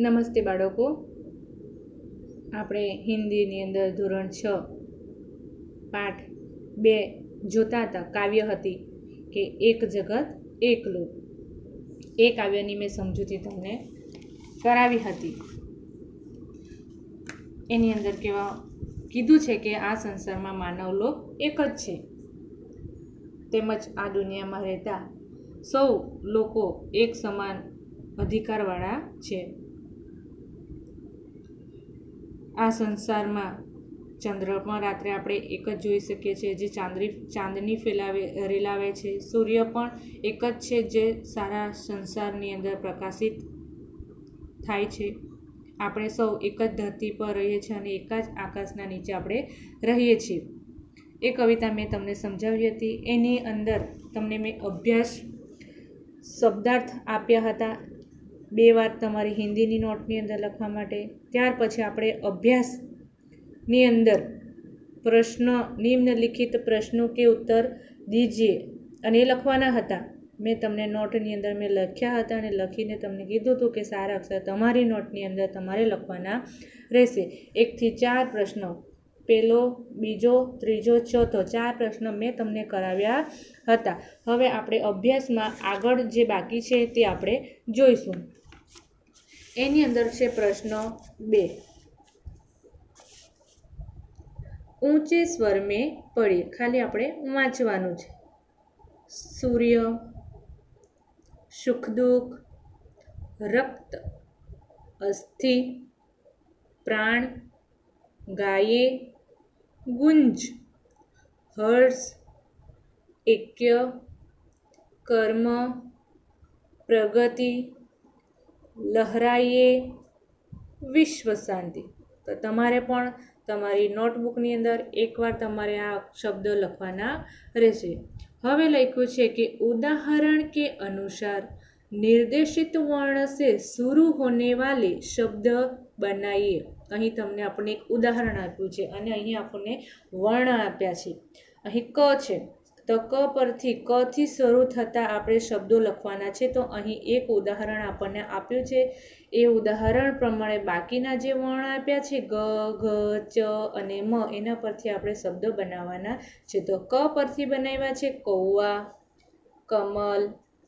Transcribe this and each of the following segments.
નમસ્તે બાળકો, આપણે હિન્દીની અંદર ધોરણ 6 પાઠ 2 જોતા હતા. કાવ્ય હતી કે એક જગત એકલું. એ કાવ્યની મેં સમજૂતી તમને કરાવી હતી. એની અંદર કીધું છે કે આ સંસારમાં માનવલોક એક જ છે, તેમજ આ દુનિયામાં રહેતા સૌ લોકો એક સમાન અધિકારવાળા છે. આ સંસારમાં ચંદ્ર પણ રાત્રે આપણે એક જ જોઈ શકીએ છીએ, જે ચાંદની રેલાવે છે. સૂર્ય પણ એક જ છે, જે સારા સંસારની અંદર પ્રકાશિત થાય છે. આપણે સૌ એક જ ધરતી પર રહીએ છીએ અને એક જ આકાશના નીચે આપણે રહીએ છીએ. એ કવિતા મેં તમને સમજાવી હતી. એની અંદર તમને મેં અભ્યાસ શબ્દાર્થ આપ્યા હતા 2 વાર તમારી હિન્દીની નોટની અંદર લખવા માટે. ત્યાર પછી આપણે અભ્યાસની અંદર પ્રશ્ન, નિમ્નલિખિત પ્રશ્નો કે ઉત્તર દીજીએ, અને એ લખવાના હતા. મેં તમને નોટની અંદર લખ્યા હતા અને લખીને તમને કીધું હતું કે સારા અક્ષર તમારી નોટની અંદર તમારે લખવાના રહેશે. 1 થી 4 પ્રશ્નો, પહેલો, બીજો, ત્રીજો, ચોથો, 4 પ્રશ્નો મેં તમને કરાવ્યા હતા. હવે આપણે અભ્યાસમાં આગળ જે બાકી છે તે આપણે જોઈશું. એની અંદર છે પ્રશ્ન 2. ઊંચે સ્વર મેં પડીએ. ખાલી આપણે વાંચવાનું છે. સૂર્ય, સુખ દુઃખ, રક્ત, અસ્થિ, પ્રાણ, ગાયે, ગુંજ, હર્ષ, ऐक्य, कर्म, प्रगति, लहराइए, विश्व शांति. तो તમારે પણ તમારી નોટબુકની અંદર એકવાર તમારે આ શબ્દ લખવાના રહેશે. હવે લખ્યું છે કે ઉદાહરણ કે અનુસાર निर्देशित वर्ण से शुरू होने वाले शब्द बनाइए. અહીં તમને આપણને એક ઉદાહરણ આપ્યું છે અને અહીં આપણને વર્ણ આપ્યા છે. અહીં ક છે, તો ક પરથી ક થી શરૂ થતા આપણે શબ્દો લખવાના છે. તો અહીં એક ઉદાહરણ આપણને આપ્યું છે. એ ઉદાહરણ પ્રમાણે બાકીના જે વર્ણ આપ્યા છે ગ, ઘ, ચ અને મ, એના પરથી આપણે શબ્દો બનાવવાના છે. તો ક પરથી બનાવ્યા છે કૌવા, કમલ,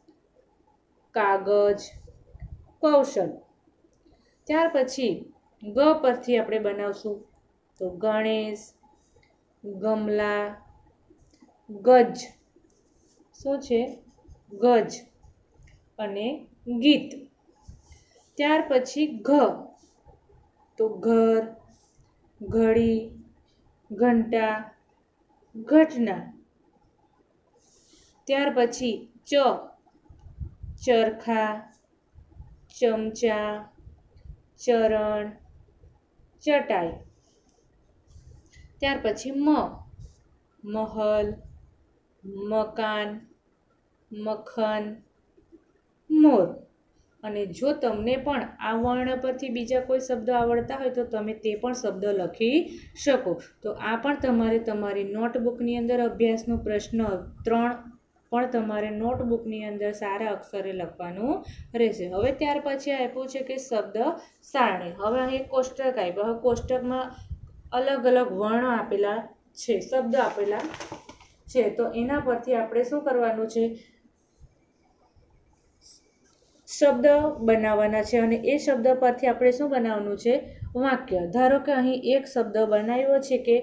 કાગજ, કૌશલ. ત્યાર પછી ગ પરથી આપણે બનાવશું તો ગણેશ, ગમલા, ગજ. શું છે? ગજ અને ગીત. ત્યાર પછી ઘ તો ઘર, ઘડી, ઘંટા, ઘટના. ત્યાર પછી ચ, ચરખા, ચમચા, ચરણ, ચટાઈ. ત્યાર પછી મ, મહલ, મકાન, મખન, મોર. અને જો તમને પણ આ વર્ણ પરથી બીજા કોઈ શબ્દો આવડતા હોય તો તમે તે પણ શબ્દ લખી શકો. તો આ પણ તમારે તમારી નોટબુકની અંદર અભ્યાસનો પ્રશ્ન 3 પણ તમારે નોટબુકની અંદર સારા અક્ષરે લખવાનું રહેશે. હવે ત્યાર પછી આપ્યું છે કે શબ્દ સારણી. હવે અહીં કોષ્ટક આપ્યા. હવે કોષ્ટકમાં અલગ અલગ વર્ણ આપેલા છે, શબ્દ આપેલા છે. તો એના પરથી આપણે શું કરવાનું છે? શબ્દ બનાવવાના છે. અને એ શબ્દ પરથી આપણે શું બનાવવાનું છે? વાક્ય. ધારો કે અહીં એક શબ્દ બનાવ્યો છે કે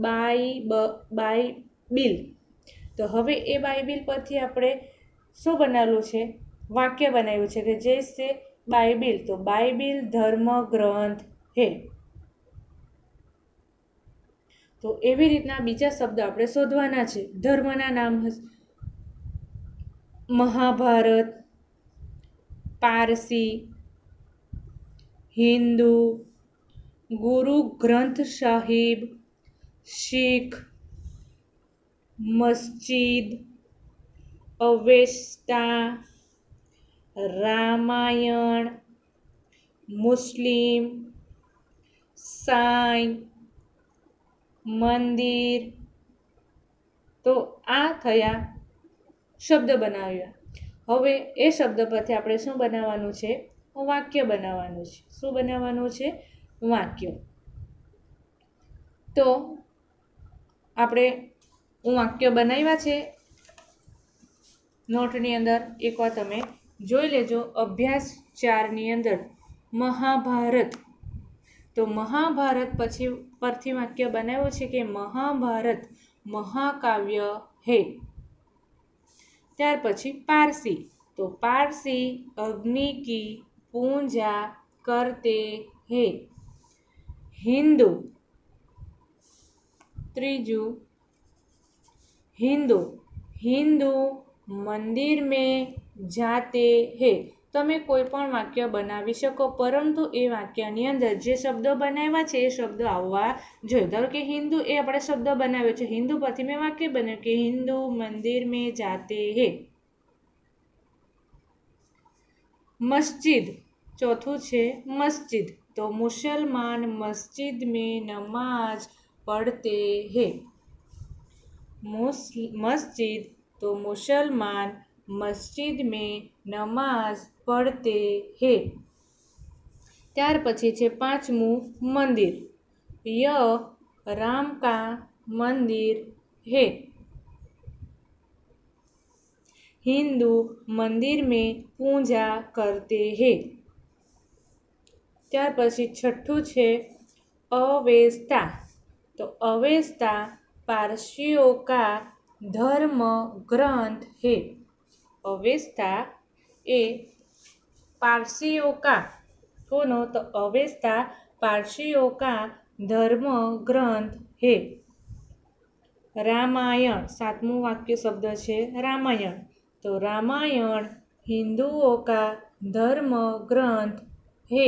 બાઇબિલ. તો હવે એ બાઇબિલ પરથી આપણે શું બનાવેલું છે? વાક્ય બનાવ્યું છે કે જે છે બાઇબિલ. તો બાઇબિલ ધર્મ ગ્રંથ હે. તો એવી રીતના બીજા શબ્દ આપણે શોધવાના છે. ધર્મના નામ મહાભારત, પારસી, હિન્દુ, ગુરુ ગ્રંથ સાહિબ, શીખ, મસ્જિદ, અવેસ્તા, રામાયણ, મુસ્લિમ, સાંઈ, મંદિર. તો આ થયા શબ્દ બનાવ્યા. હવે એ શબ્દ પરથી આપણે શું બનાવવાનું છે? વાક્ય બનાવવાનું છે. શું બનાવવાનું છે? વાક્ય. તો આપણે વાક્ય બનાવ્યા છે નોટની અંદર, એકવાર તમે જોઈ લેજો. અભ્યાસ 4ની અંદર મહાભારત, તો મહાભારત પછી પરથી વાક્ય બનાવ્યું છે કે મહાભારત મહાકાવ્ય હે. ત્યાર પછી પારસી, તો પારસી અગ્નિ કી પૂજા કરતે હે. હિન્દુ, ત્રીજું हिंदू, हिंदू मंदिर में जाते हैं. તમે કોઈ પણ વાક્ય બનાવી શકો, પરંતુ એ વાક્યની અંદર જે શબ્દો બનાવ્યા છે એ શબ્દ આવવા જોઈએ. ધારો કે હિન્દુ એ આપણે શબ્દ બનાવ્યો છે, હિન્દુ પરથી મેં વાક્ય બનાવ્યું કે હિન્દુ મંદિર में जाते हैं. મસ્જિદ, ચોથું છે મસ્જિદ, તો મુસલમાન મસ્જિદ में नमाज पढ़ते हैं. मस्जिद, तो मुसलमान मस्जिद में नमाज पढ़ते हैं. ત્યાર પછી છે પાંચમું મંદિર, યહ રામ કા મંદિર है. हिंदू मंदिर में पूजा करते हैं. ત્યાર પછી છઠ્ઠું છે अवेस्ता, तो अवेस्ता पारसियों का धर्म ग्रंथ है. अवेस्ता ए पारसियों का कोनो, तो अवेस्ता पारसियों का धर्म ग्रंथ है. रामायण, सातमું वाक्य शब्द है रामायण, तो रामायण हिंदुओं का धर्म ग्रंथ है.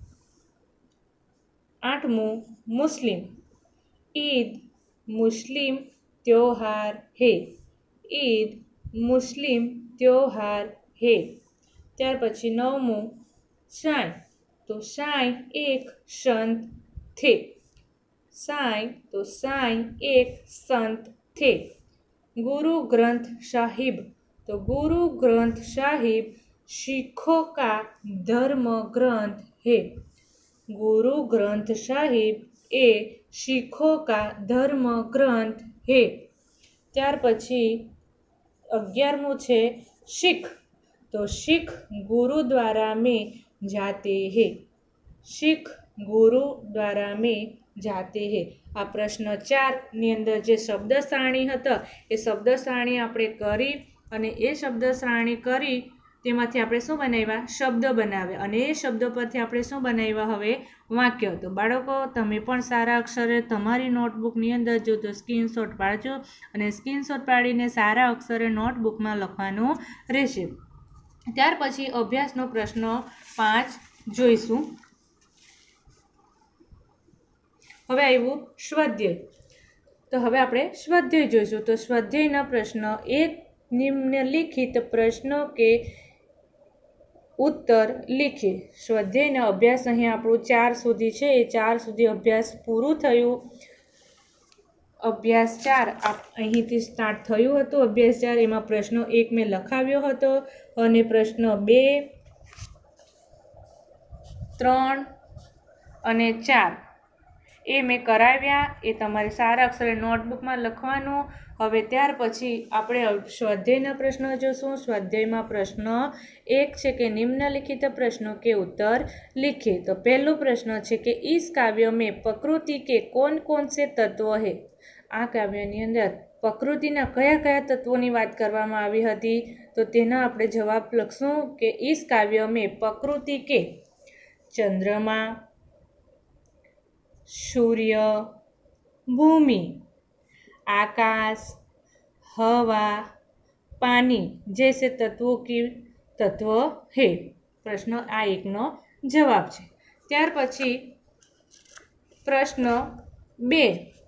आठमું मुस्लिम, ईद मुस्लिम त्योहार है. ईद मुस्लिम त्योहार है. ત્યાર પછી નવમું સાંઈ, તો સાંઈ એક સંત थे. સાંઈ, તો સાંઈ એક સંત थे. गुरु ग्रंथ साहिब, तो गुरु ग्रंथ साहिब सिखों का धर्म ग्रंथ है. गुरु ग्रंथ साहिब ए सिखों का धर्म ग्रंथ है. ત્યાર પછી 11મું છે सिख, तो सिख गुरुद्वारा में जाते हैं. सिख गुरुद्वारा में जाते हैं. આ પ્રશ્ન 4ની અંદર જે શબ્દ સારણી હતા એ શબ્દ સારણી આપણે કરી, અને એ શબ્દ સારણી કરી તેમાંથી આપણે શું બનાવ્યા? શબ્દ બનાવ્યા, અને એ શબ્દ પરથી આપણે શું બનાવ્યા? હવે વાક્ય. તો બાળકો, તમે પણ સારા અક્ષરે તમારી નોટબુકની અંદર જો તો સ્ક્રીનશોટ પાડજો, અને સ્ક્રીનશોટ પાડીને સારા અક્ષરે નોટબુકમાં લખવાનું રહેશે. ત્યાર પછી અભ્યાસનો પ્રશ્ન 5 જોઈશું. હવે આવ્યું સ્વાધ્યાય, તો હવે આપણે સ્વાધ્યાય જોઈશું. તો સ્વાધ્યાયના પ્રશ્ન 1, નિમ્નલિખિત પ્રશ્નો કે ઉત્તર લીખીએ. સ્વાધ્યાયનો અભ્યાસ અહીં આપણું 4 સુધી છે, એ 4 સુધી અભ્યાસ પૂરું થયું. અભ્યાસ 4 અહીંથી સ્ટાર્ટ થયું હતું. અભ્યાસ 4 એમાં પ્રશ્નો 1 મેં લખાવ્યો હતો, અને પ્રશ્ન 2, 3 અને 4 એ મેં કરાવ્યા. એ તમારે સારા અક્ષરે નોટબુકમાં લખવાનું. હવે ત્યાર પછી આપણે સ્વાધ્યાયના પ્રશ્નો જોશું. સ્વાધ્યાયમાં પ્રશ્ન 1 છે કે નિમ્નલિખિત પ્રશ્નો કે उत्तर लिखिए. तो पहलो प्रश्न है कि इस काव्य में प्रकृति के कौन कौन से तत्व है. आ काव्यनी अंदर प्रकृतिना कया कया तत्वोनी बात करवामां आवी हती. तो तेना आपणे जवाब लखशुं कि इस काव्य में प्रकृति के चंद्रमा, सूर्य, भूमि, आकाश, हवा, पानी जैसे तत्वों की तत्व है. प्रश्न आ एकनो जवाब है. त्यार पछी प्रश्न 2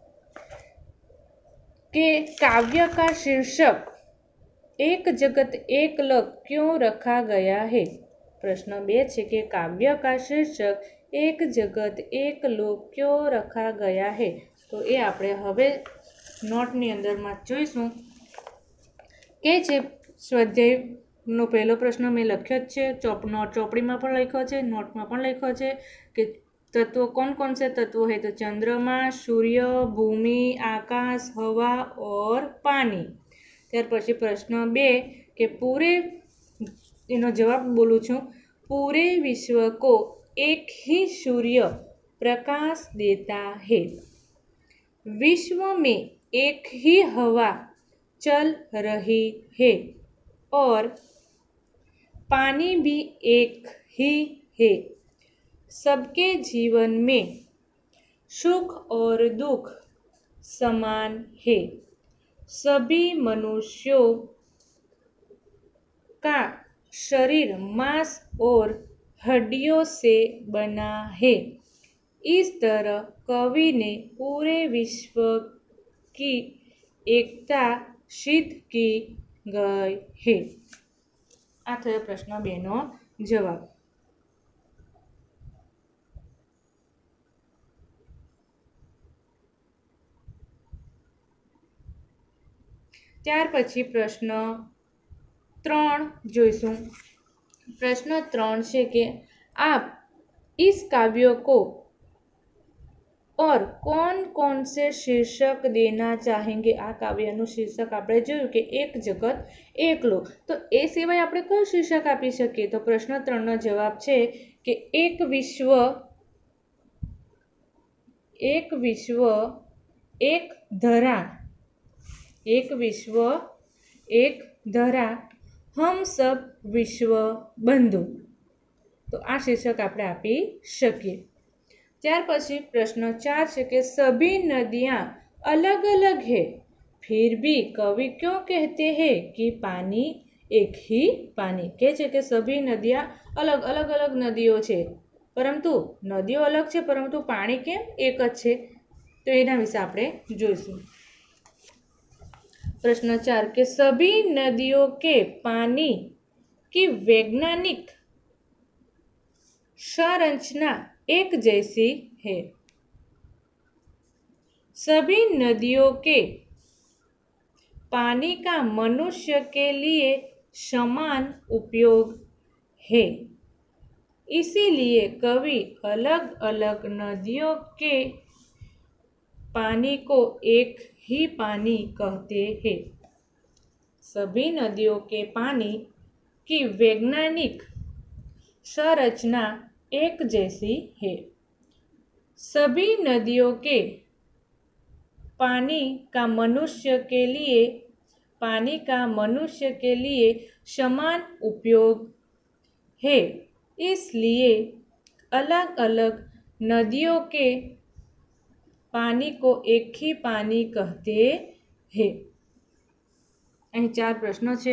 के काव्य का शीर्षक एक जगत एक लक क्यों रखा गया है. प्रश्न 2 है कि काव्य का शीर्षक एक जगत एक लोक क्यों रखा गया है. तो ये आपणे हवे नोटनी अंदर में जोईशुं. के छे स्वाध्याय નો પહેલો પ્રશ્ન મેં લખ્યો જ છે, ચોપડીમાં પણ લખ્યો છે, નોટમાં પણ લખ્યો છે કે तत्व कौन कौन से तत्व है, तो चंद्रमा, सूर्य, भूमि, आकाश, हवा और पानी। त्यार पछी प्रश्न 2 के पूरे एनो जवाब बोलूँ छूँ, पूरे विश्व को एक ही सूर्य प्रकाश देता है, विश्व में एक ही हवा चल रही है और पानी भी एक ही है, सबके जीवन में सुख और दुख समान है, सभी मनुष्यों का शरीर मांस और हड्डियों से बना है। इस तरह कवि ने पूरे विश्व की एकता सिद्ध की गई है। आ थयो प्रश्न 2 नो जवाब। त्यार पछी प्रश्न 3 जोईशुं। प्रश्न 3 है कि आप इस काव्य को और कौन कौन से शीर्षक देना चाहेंगे। आ काव्यનું शीर्षक આપણે જોયું કે એક જગત એક લોક, તો એ સિવાય આપણે કયું शीर्षक આપી શકીએ, તો પ્રશ્ન 3 નો જવાબ છે કે એક વિશ્વ એક ધરા, एक विश्व एक धरा, हम सब विश्व बंधु। तो आ शीर्षक આપણે આપી શકીએ। ત્યાર પછી પ્રશ્ન 4 છે કે सभी नदियाँ अलग अलग है, फिर भी कवि क्यों कहते हैं कि पानी एक ही पानी। कहे છે કે सभी नदियाँ अलग अलग अलग नदीओ છે, परंतु नदीओ अलग છે परंतु पाणी केम एक ज છે, तो एना विશે આપણે જોઈશું। प्रश्न 4 के सभी नदियों के पानी की वैज्ञानिक संरचना एक जैसी है, सभी नदियों के पानी का मनुष्य के लिए समान उपयोग है, इसीलिए कवि अलग अलग नदियों के पानी को एक ही पानी कहते हैं। सभी नदियों के पानी की वैज्ञानिक संरचना एक जैसी है, सभी नदियों के पानी का मनुष्य के लिए समान उपयोग है, इसलिए अलग अलग नदियों के पानी को एक ही पानी कहते हैं। અહીં 4 પ્રશ્નો છે,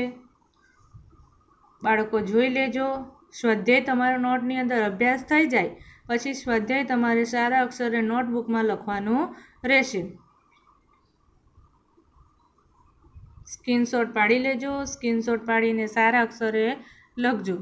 બાળકો જોઈ લેજો। સ્વાધ્યાય તમારા નોટની અંદર અભ્યાસ થઈ જાય પછી સ્વાધ્યાય તમારે સારા અક્ષરે નોટબુકમાં લખવાનું રહેશે। સ્ક્રીનશોટ પાડી લેજો, સ્ક્રીનશોટ પાડીને સારા અક્ષરે લખજો।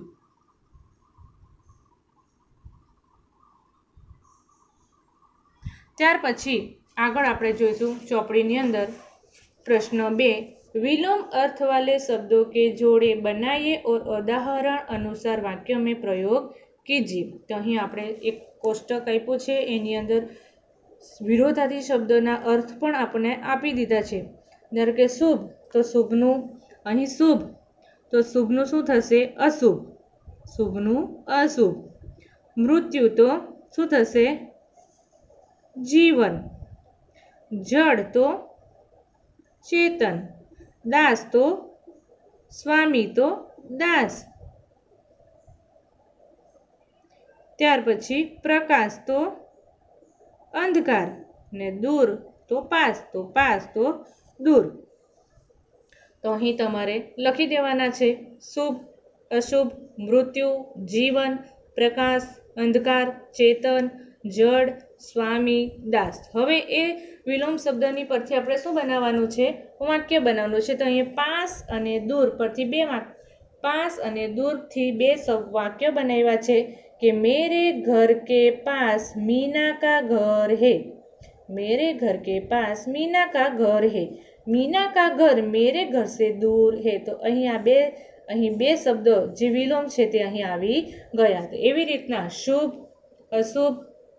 ત્યાર પછી આગળ આપણે જોઈશું ચોપડીની અંદર प्रश्न 2 विलोम अर्थ वाले शब्दों के जोड़े बनाइए और उदाहरण अनुसार वाक्य में प्रयोग कीजिए। तो अहीं आपणे एक कोष्टक आप्युं छे, एनी अंदर विरोधार्थी शब्दोना अर्थ पण आपणे आपी दीधा छे। धारो के शुभ, तो शुभनुं अहीं शुभ, तो शुभनुं शुं थशे अशुभ, शुभनुं अशुभ। मृत्यु तो शुं थशे जीवन, जड़ तो चेतन, दास तो स्वामी तो दास। त्यार पछी प्रकाश तो अंधकार ने दूर तो पास तो दूर। तो अहीं तमारे लखी देवाना छे शुभ, अशुभ, मृत्यु, जीवन, प्रकाश, अंधकार, चेतन, जड़, स्वामी, दास। हवे ए विलोम शब्दनी परथी आपणे शुं बनाववानुं छे, वाक्य बनाववानुं छे। तो अहीं पास अने दूर परथी पास अने दूर थी बे वाक्य बनाव्या छे कि मेरे घर के पास मीना का घर है, मेरे घर के पास मीना का घर है, मीना का घर मेरे घर से दूर है। तो अहीं आ बे અહીં બે શબ્દો જે વિલોમ છે તે અહીં આવી ગયા. તો એવી રીતના શુભ, અશુભ,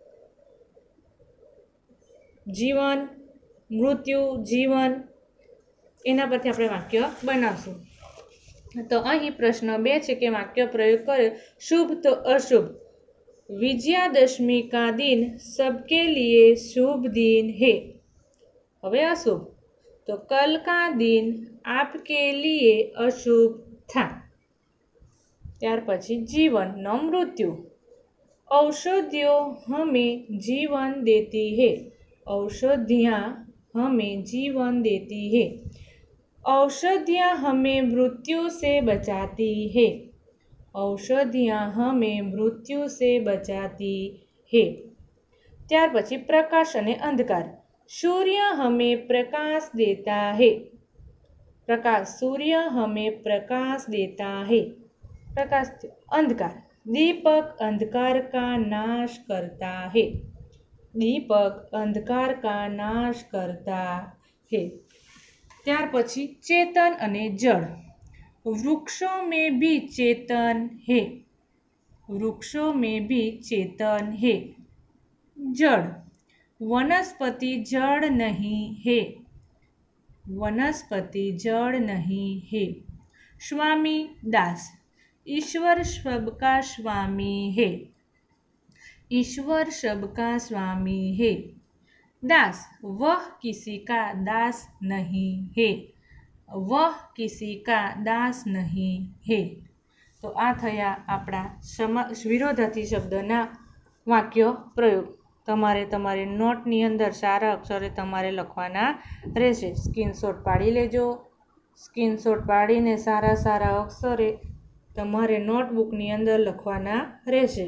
જીવન, મૃત્યુ, જીવન, એના પરથી આપણે વાક્ય બનાવશું. તો અહીં પ્રશ્ન 2 છે કે વાક્ય પ્રયોગ કર્યો. शुभ तो अशुभ, विजयादशमी का दिन सबके लिए शुभ दिन है. હવે अशुभ, तो कल का दिन आपके लिए अशुभ था. ત્યાર પછી जीवन न मृत्यु, औषधियों हमें जीवन देती है. औषधियाँ हमें जीवन देती है. औषधियाँ हमें मृत्यु से बचाती है. औषधियाँ हमें मृत्यु से बचाती है. ત્યાર પછી પ્રકાશ અને અંધકાર. सूर्य हमें प्रकाश देता है. प्रकाश, सूर्य हमें प्रकाश देता है. प्रकाश, अंधकार. दीपक अंधकार का नाश करता है. दीपक अंधकार का नाश करता है. ત્યાર પછી ચેતન અને જળ. वृक्षों में भी चेतन है. वृक्षों में भी चेतन है. जड़, वनस्पति जड़ नहीं है. वनस्पति जड़ नहीं है. स्वामी, दास. ईश्वर सबका स्वामी है. ईश्वर सबका स्वामी है. दास, वह किसी का दास नहीं है. वह किसी का दास नहीं है. तो आ थया आपણા વિરોધાર્થી શબ્દના વાક્ય પ્રયોગ. તમારે તમારી નોટની અંદર સારા અક્ષરે તમારે લખવાના રહેશે. સ્ક્રીનશોટ પાડી લેજો. સ્ક્રીનશોટ પાડીને સારા સારા અક્ષરે તમારે નોટબુકની અંદર લખવાના રહેશે.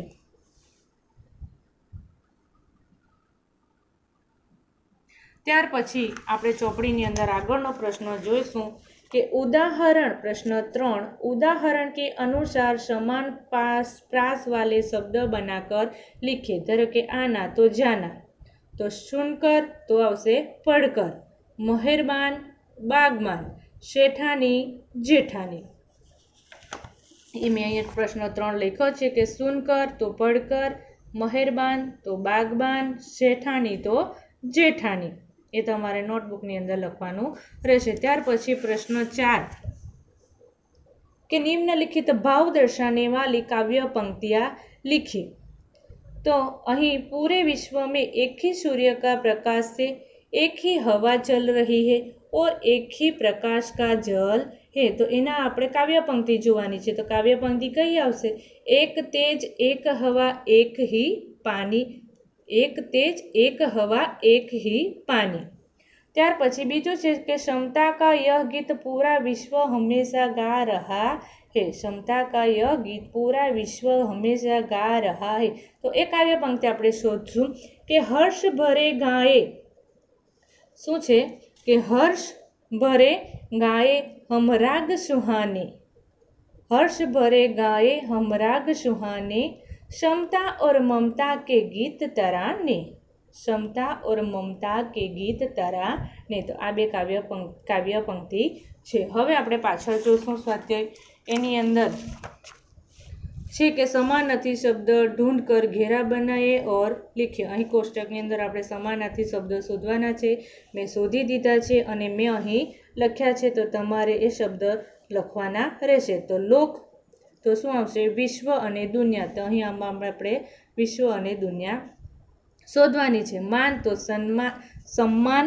ત્યાર પછી આપણે ચોપડીની અંદર આગળનો પ્રશ્ન જોઈશું કે ઉદાહરણ. પ્રશ્ન 3, उदाहरण के अनुसार समान प्रास वाले शब्द बनाकर लिखे. धरो कि आना तो जाना, तो सुनकर तो आवशे पढ़कर, मेहरबान बागबान, શેઠાની જેઠાની. એ મેં અહીંયા પ્રશ્ન 3 લખ્યો છે કે સુનકર તો પડકર, મહેરબાન તો બાગબાન, શેઠાની તો જેઠાની. એ તમારે નોટબુકની અંદર લખવાનું રહેશે. ત્યાર પછી પ્રશ્ન 4 કે નિમ્નલિખિત ભાવ दर्शाने वाली काव्य पंक्तियाँ लिखी. तो અહીં पूरे विश्व में एक ही सूर्य का प्रकाश से एक ही हवा चल रही है और एक ही प्रकाश का जल है. तो एना આપણે કાવ્ય પંક્તિ જોવાની છે. તો કાવ્ય પંક્તિ કઈ આવશે? एक तेज एक हवा एक ही पानी. एक तेज एक हवा एक ही पानी. ત્યાર પછી બીજું છે કે समता का यह गीत पूरा विश्व हमेशा गा रहा है. समता का यह गीत पूरा विश्व हमेशा गा रहा है. तो एक काव्य पंक्ति આપણે શોધશું કે હર્ષ ભરે ગાએ. શું છે કે હર્ષ ભરે ગાए हम राग सुहाने. हर्ष भरे गाए हम राग सुहाने, समता और ममता के गीत तराने. समता और ममता के गीत तराने. तो आ बे काव्य पंक्ति છે. હવે આપણે પાછળ જોશું સ્વાધ્યાય. એની અંદર છે કે સમાનાર્થી શબ્દ ઢૂંઢ કર ઘેરા બનાએ ઓર લખીએ. અહીં કોષ્ટકની અંદર આપણે સમાનાર્થી શબ્દો શોધવાના છે. મેં શોધી દીધા છે અને મેં અહીં લખ્યા છે. તો તમારે એ શબ્દ લખવાના રહેશે. તો લોક તો શું આવશે? વિશ્વ અને દુનિયા. તો અહીં આમાં આપણે વિશ્વ અને દુનિયા શોધવાની છે. માન તો सम्मान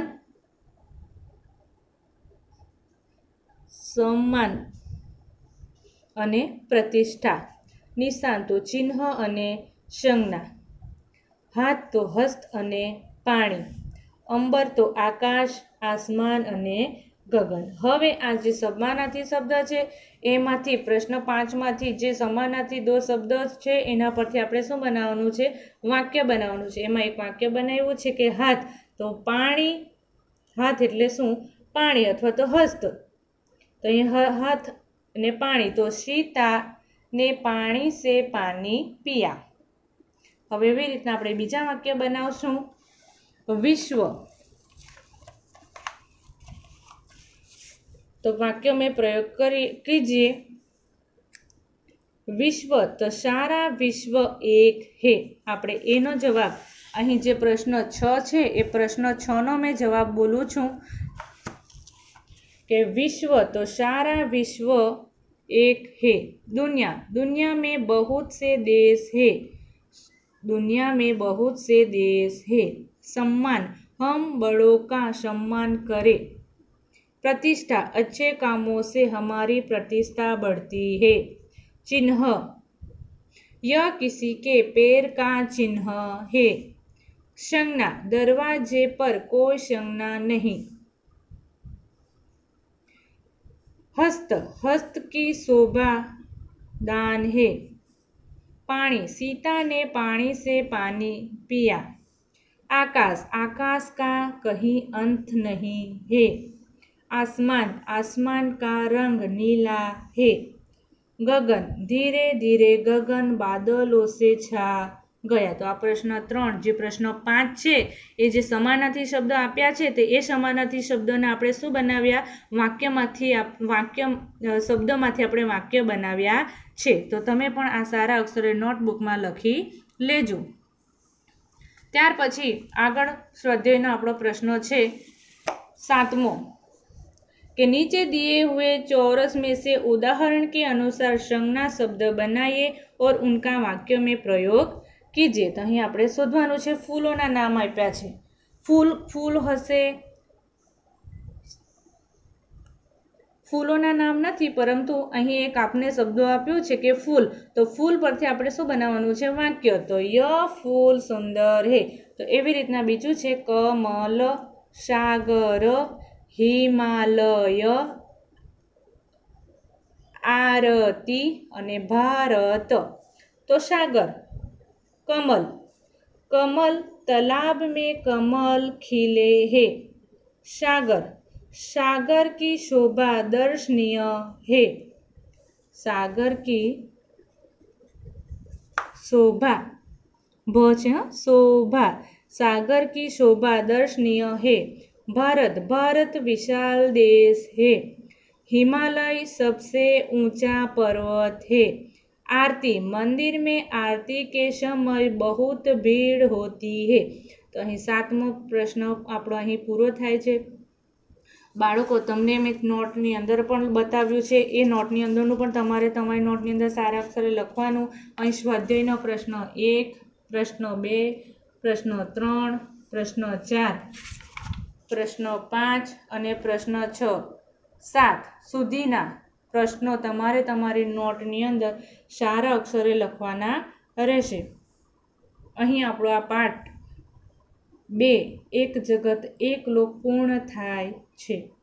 અને પ્રતિષ્ઠા. નિશાન તો ચિહ્ન અને સંજ્ઞા. હાથ તો હસ્ત અને પાણી. અંબર તો આકાશ, આસમાન અને ગગન. હવે આ જે સમાનાર્થી શબ્દ છે એમાંથી પ્રશ્ન 5માંથી જે સમાનાર્થી 2 શબ્દ છે એના પરથી આપણે શું બનાવવાનું છે? વાક્ય બનાવવાનું છે. એમાં એક વાક્ય બનાવ્યું છે કે હાથ તો પાણી. હાથ એટલે શું? પાણી અથવા તો હસ્ત. તો અહીંયા હાથ અને પાણી. તો સીતા ने पानी से पानी पिया. હવે એવી રીતના આપણે બીજા વાક્ય બનાવશું. વિશ્વ तो वाक्य में प्रयोग कीजिए. વિશ્વ તો સારા વિશ્વ એક હે. આપણે એનો જવાબ અહીં જે પ્રશ્ન 6 છે એ પ્રશ્ન 6નો મેં જવાબ બોલું છું કે વિશ્વ તો सारा विश्व एक है. दुनिया दुनिया में बहुत से देश है. दुनिया में बहुत से देश है. सम्मान हम बड़ों का सम्मान करें. प्रतिष्ठा अच्छे कामों से हमारी प्रतिष्ठा बढ़ती है. चिन्ह यह किसी के पैर का चिन्ह है. संज्ञा दरवाजे पर कोई संज्ञा नहीं. हस्त हस्त की शोभा दान है. पानी सीता ने पानी से पानी पिया. आकाश आकाश का कहीं अंत नहीं है. आसमान आसमान का रंग नीला है. गगन धीरे धीरे गगन बादलों से छा ગયા. તો આ પ્રશ્ન 3 જે પ્રશ્ન 5 છે એ જે સમાનાર્થી શબ્દ આપ્યા છે તે એ સમાનાર્થી શબ્દને આપણે શું બનાવ્યા શબ્દમાંથી આપણે વાક્ય બનાવ્યા છે. તો તમે પણ આ સારા અક્ષરે નોટબુકમાં લખી લેજો. ત્યાર પછી આગળ સ્વાધ્યાયનો આપણો પ્રશ્ન છે 7મો कि नीचे दिए हुए चौरस में से उदाहरण के अनुसार संज्ञा शब्द बनाइए और उनका वाक्य में प्रयोग कीजिए. तो અહીં આપણે શોધવાનું છે. ફૂલોના નામ આપ્યા છે. ફૂલ હશે, ફૂલોના નામ નથી પરંતુ અહીં એક આપને શબ્દો આપ્યો છે કે ફૂલ. તો ફૂલ પરથી આપણે શું બનાવવાનું છે વાક્ય. તો ય ફૂલ સુંદર હે. તો એવી રીતના બીજું છે કમલ, સાગર, हिमालय, आरती અને भारत. तो सागर कमल कमल तालाब में कमल खिले हैं. सागर सागर की शोभा दर्शनीय है. सागर की शोभा शोभा सागर की शोभा दर्शनीय है. भारत भारत विशाल देश है. हिमालय सबसे ऊंचा पर्वत है. आरती मंदिर में आरती के समय बहुत भीड़ होती है. तो અહીં 7મો પ્રશ્ન આપણો અહીં પૂરો થાય છે. બાળકો તમને મેં નોટની અંદર પણ બતાવ્યું છે. એ નોટની અંદરનું પણ તમારે તમારી નોટની અંદર સારા અક્ષરે લખવાનું. અહીં સ્વાધ્યાયનો પ્રશ્ન 1, પ્રશ્ન 2, પ્રશ્ન 3, પ્રશ્ન 4, પ્રશ્ન 5 અને પ્રશ્ન 6, 7 સુધીના પ્રશ્નો તમારે તમારી નોટની અંદર સારા અક્ષરે લખવાના રહેશે. અહીં આપણો આ પાઠ 2 એક જગત એક લોક પૂર્ણ થાય છે.